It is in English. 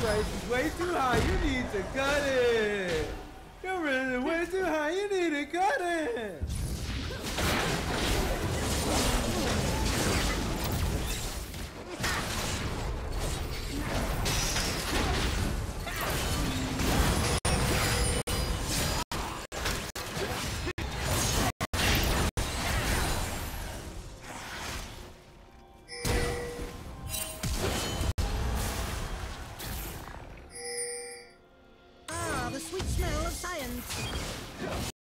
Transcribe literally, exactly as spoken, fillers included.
price is way too high. You need to cut it. Your rent is way too high. You need to cut it. Ah, the sweet smell of science.